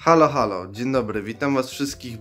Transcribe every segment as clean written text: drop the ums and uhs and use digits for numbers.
Halo, halo, dzień dobry, witam was wszystkich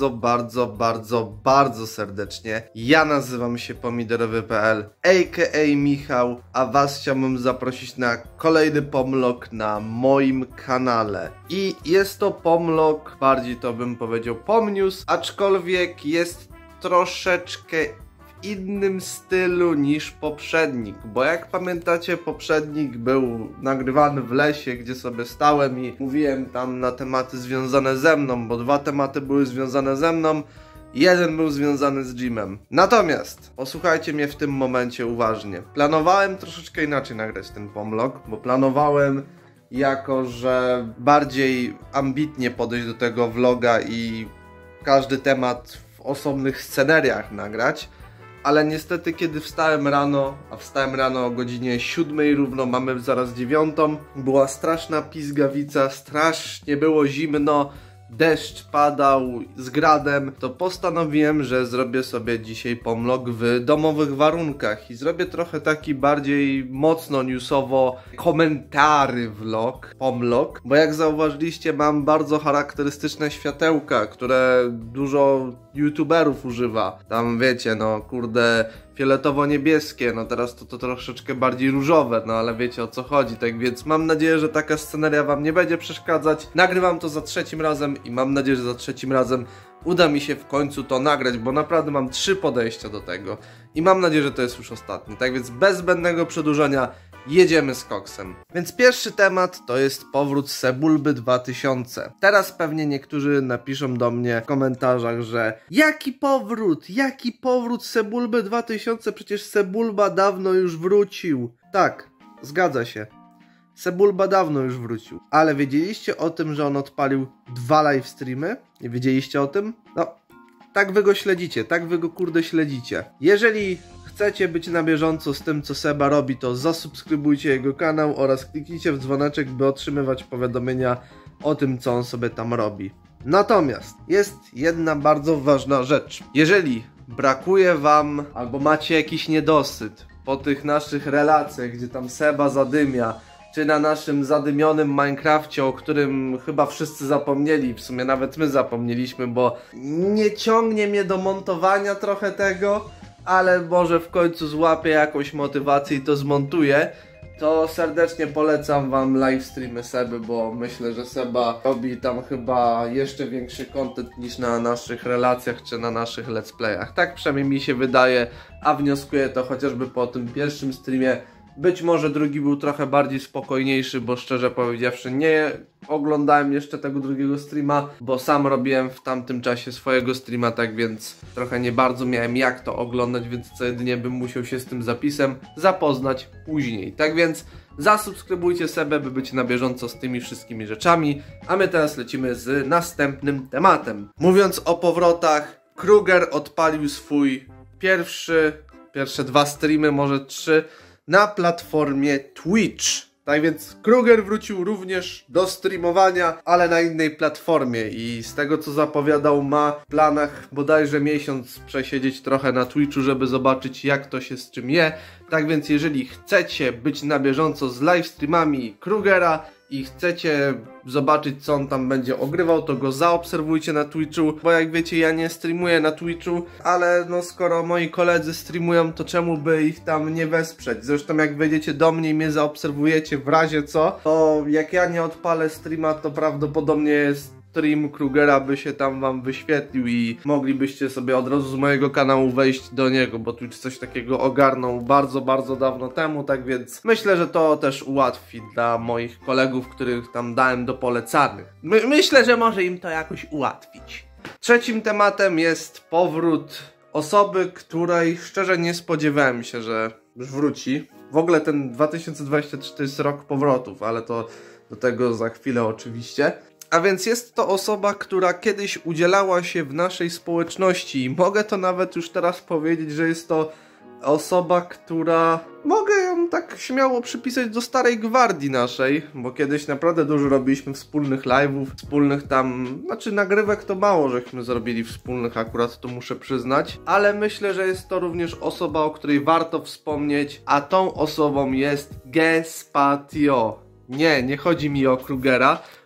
bardzo serdecznie. Ja nazywam się Pomidorowy.pl, a.k.a. Michał, a was chciałbym zaprosić na kolejny pomlok na moim kanale. I jest to pomlok, bardziej to bym powiedział pomnews, aczkolwiek jest troszeczkę w innym stylu niż poprzednik, bo jak pamiętacie, poprzednik był nagrywany w lesie, gdzie sobie stałem i mówiłem tam na tematy związane ze mną, bo dwa tematy były związane ze mną, jeden był związany z gymem. Natomiast posłuchajcie mnie w tym momencie uważnie. Planowałem troszeczkę inaczej nagrać ten pomlok, bo planowałem jako, że bardziej ambitnie podejść do tego vloga i każdy temat w osobnych scenariach nagrać. Ale niestety, kiedy wstałem rano, a wstałem rano o godzinie 7 równo, mamy zaraz 9, była straszna pizgawica, strasznie było zimno, deszcz padał z gradem, to postanowiłem, że zrobię sobie dzisiaj pomlok w domowych warunkach i zrobię trochę taki bardziej mocno newsowo komentary vlog, pomlok, bo jak zauważyliście, mam bardzo charakterystyczne światełka, które dużo youtuberów używa. Tam wiecie, no kurde, fioletowo-niebieskie, no teraz to troszeczkę bardziej różowe, no ale wiecie o co chodzi, tak więc mam nadzieję, że taka sceneria wam nie będzie przeszkadzać. Nagrywam to za trzecim razem i mam nadzieję, że za trzecim razem uda mi się w końcu to nagrać, bo naprawdę mam 3 podejścia do tego i mam nadzieję, że to jest już ostatni, tak więc bez zbędnego przedłużenia jedziemy z koksem. Więc pierwszy temat to jest powrót Sebulby 2000. Teraz pewnie niektórzy napiszą do mnie w komentarzach, że jaki powrót Sebulby 2000, przecież Sebulba dawno już wrócił. Tak, zgadza się. Sebulba dawno już wrócił. Ale wiedzieliście o tym, że on odpalił 2 live streamy? Nie wiedzieliście o tym? No, tak wy go śledzicie, tak wy go kurde śledzicie. Jeżeli chcecie być na bieżąco z tym, co Seba robi, to zasubskrybujcie jego kanał oraz kliknijcie w dzwoneczek, by otrzymywać powiadomienia o tym, co on sobie tam robi. Natomiast jest jedna bardzo ważna rzecz. Jeżeli brakuje wam, albo macie jakiś niedosyt po tych naszych relacjach, gdzie tam Seba zadymia, czy na naszym zadymionym Minecrafcie, o którym chyba wszyscy zapomnieli, w sumie nawet my zapomnieliśmy, bo nie ciągnie mnie do montowania trochę tego, ale może w końcu złapię jakąś motywację i to zmontuję, to serdecznie polecam wam livestreamy Seby, bo myślę, że Seba robi tam chyba jeszcze większy content niż na naszych relacjach czy na naszych let's playach. Tak przynajmniej mi się wydaje, a wnioskuję to chociażby po tym pierwszym streamie. Być może drugi był trochę bardziej spokojniejszy, bo szczerze powiedziawszy nie oglądałem jeszcze tego drugiego streama, bo sam robiłem w tamtym czasie swojego streama, tak więc trochę nie bardzo miałem jak to oglądać, więc co jedynie bym musiał się z tym zapisem zapoznać później. Tak więc zasubskrybujcie Sebę, by być na bieżąco z tymi wszystkimi rzeczami, a my teraz lecimy z następnym tematem. Mówiąc o powrotach, Kruger odpalił swój pierwsze 2 streamy, może 3, na platformie Twitch. Tak więc Kruger wrócił również do streamowania, ale na innej platformie i z tego co zapowiadał, ma w planach bodajże miesiąc przesiedzieć trochę na Twitchu, żeby zobaczyć jak to się z czym je. Tak więc jeżeli chcecie być na bieżąco z live streamami Krugera i chcecie zobaczyć co on tam będzie ogrywał, to go zaobserwujcie na Twitchu, bo jak wiecie ja nie streamuję na Twitchu, ale no skoro moi koledzy streamują, to czemu by ich tam nie wesprzeć? Zresztą jak wejdziecie do mnie i mnie zaobserwujecie w razie co, to jak ja nie odpalę streama, to prawdopodobnie stream Krugera by się tam wam wyświetlił i moglibyście sobie od razu z mojego kanału wejść do niego, bo Twitch coś takiego ogarnął bardzo dawno temu, tak więc myślę, że to też ułatwi dla moich kolegów, których tam dałem do polecanych. Myślę, że może im to jakoś ułatwić. Trzecim tematem jest powrót osoby, której szczerze nie spodziewałem się, że już wróci. W ogóle ten 2023 to jest rok powrotów, ale to do tego za chwilę oczywiście. A więc jest to osoba, która kiedyś udzielała się w naszej społeczności i mogę to nawet już teraz powiedzieć, że jest to osoba, która... Mogę ją tak śmiało przypisać do starej gwardii naszej, bo kiedyś naprawdę dużo robiliśmy wspólnych live'ów, wspólnych tam... Znaczy nagrywek to mało żeśmy zrobili wspólnych akurat, to muszę przyznać, ale myślę, że jest to również osoba, o której warto wspomnieć, a tą osobą jest Gespatio. Nie chodzi mi o Krugera,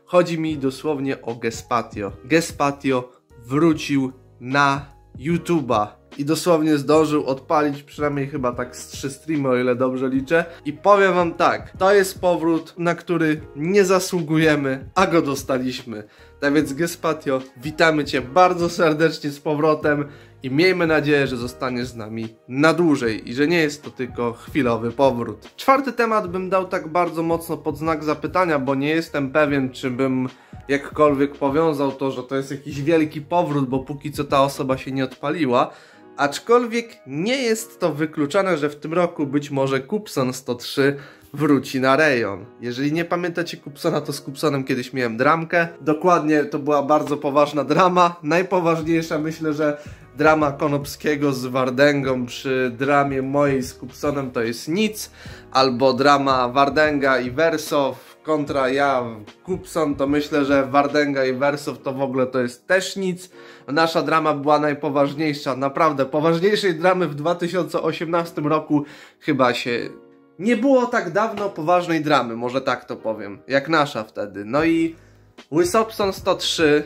Chodzi mi dosłownie o Gespatio. Gespatio wrócił na YouTube'a i dosłownie zdążył odpalić przynajmniej chyba tak z 3 streamy, o ile dobrze liczę. I powiem wam tak, to jest powrót, na który nie zasługujemy, a go dostaliśmy. Tak więc Gespatio, witamy cię bardzo serdecznie z powrotem i miejmy nadzieję, że zostaniesz z nami na dłużej i że nie jest to tylko chwilowy powrót. Czwarty temat bym dał tak bardzo mocno pod znak zapytania, bo nie jestem pewien, czy bym jakkolwiek powiązał to, że to jest jakiś wielki powrót, bo póki co ta osoba się nie odpaliła. Aczkolwiek nie jest to wykluczone, że w tym roku być może Kupson 103 wróci na rejon. Jeżeli nie pamiętacie Kupsona, to z Kupsonem kiedyś miałem dramkę. Dokładnie, to była bardzo poważna drama. Najpoważniejsza, myślę, że drama Konopskiego z Wardęgą przy dramie mojej z Kupsonem to jest nic. Albo drama Wardęga i Wersow kontra ja, Kupson, to myślę, że Wardęga i Wersow to w ogóle to jest też nic. Nasza drama była najpoważniejsza, naprawdę. Poważniejszej dramy w 2018 roku chyba się... Nie było tak dawno poważnej dramy, może tak to powiem, jak nasza wtedy. No i Łysopson 103,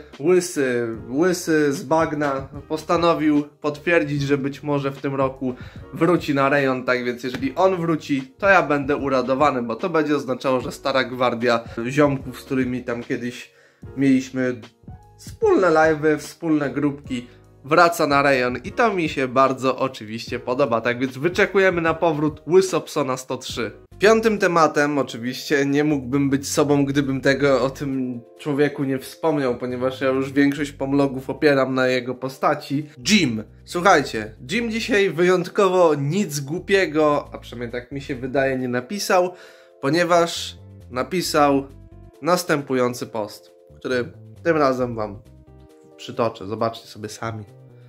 łysy z bagna, postanowił potwierdzić, że być może w tym roku wróci na rejon, tak więc jeżeli on wróci, to ja będę uradowany, bo to będzie oznaczało, że stara gwardia ziomków, z którymi tam kiedyś mieliśmy wspólne live'y, wspólne grupki, wraca na rejon i to mi się bardzo oczywiście podoba, tak więc wyczekujemy na powrót Łysopsona 103. Piątym tematem, oczywiście nie mógłbym być sobą, gdybym o tym człowieku nie wspomniał, ponieważ ja już większość pomlogów opieram na jego postaci. Jim. Słuchajcie, Jim dzisiaj wyjątkowo nic głupiego, a przynajmniej tak mi się wydaje, nie napisał, ponieważ napisał następujący post, który tym razem wam przytoczę, zobaczcie sobie sami.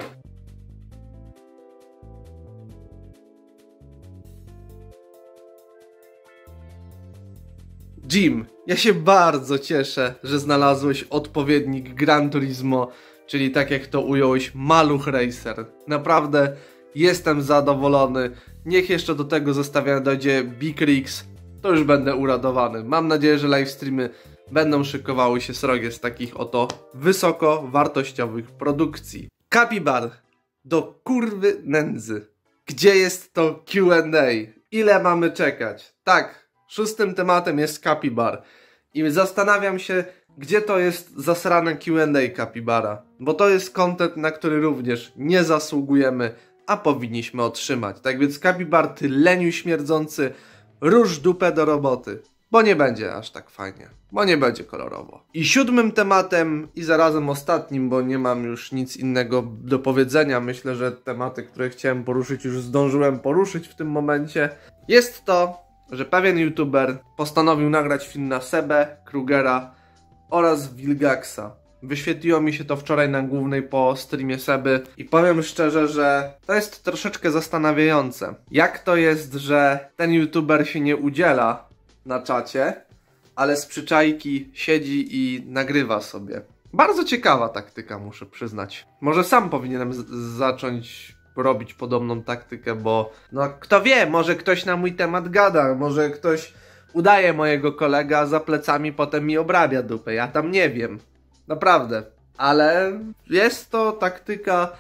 Jim, ja się bardzo cieszę, że znalazłeś odpowiednik Gran Turismo, czyli tak jak to ująłeś, Maluch Racer. Naprawdę jestem zadowolony. Niech jeszcze do tego zestawienia dojdzie Big Rigs, to już będę uradowany. Mam nadzieję, że livestreamy będą szykowały się srogie z takich oto wysoko wartościowych produkcji. Kapibar, do kurwy nędzy. Gdzie jest to Q&A? Ile mamy czekać? Tak, szóstym tematem jest Kapibar. I zastanawiam się, gdzie to jest zasrane Q&A Kapibara. Bo to jest content, na który również nie zasługujemy, a powinniśmy otrzymać. Tak więc Kapibar, ty leniu śmierdzący, rusz dupę do roboty. Bo nie będzie aż tak fajnie. Bo nie będzie kolorowo. I siódmym tematem i zarazem ostatnim, bo nie mam już nic innego do powiedzenia. Myślę, że tematy, które chciałem poruszyć, już zdążyłem poruszyć w tym momencie. Jest to, że pewien youtuber postanowił nagrać film na Sebę, Krugera oraz Wilgaxa. Wyświetliło mi się to wczoraj na głównej po streamie Seby i powiem szczerze, że to jest troszeczkę zastanawiające. Jak to jest, że ten youtuber się nie udziela na czacie, ale z przyczajki siedzi i nagrywa sobie. Bardzo ciekawa taktyka, muszę przyznać. Może sam powinienem zacząć robić podobną taktykę, bo no kto wie, może ktoś na mój temat gada, może ktoś udaje mojego kolegę, a za plecami potem mi obrabia dupę, ja tam nie wiem. Naprawdę. Ale jest to taktyka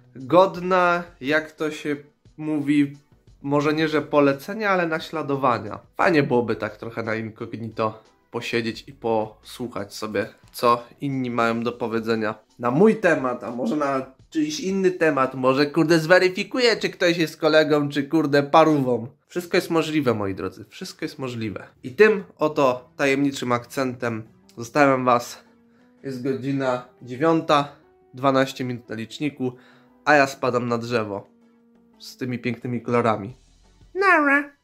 godna, jak to się mówi, może nie, że polecenia, ale naśladowania. Fajnie byłoby tak trochę na incognito posiedzieć i posłuchać sobie, co inni mają do powiedzenia na mój temat, a może na czyjś inny temat, może kurde zweryfikuję, czy ktoś jest kolegą, czy kurde parówą. Wszystko jest możliwe, moi drodzy, wszystko jest możliwe. I tym oto tajemniczym akcentem zostawiam was. Jest godzina 9:00, 12 minut na liczniku, a ja spadam na drzewo z tymi pięknymi kolorami. Nara!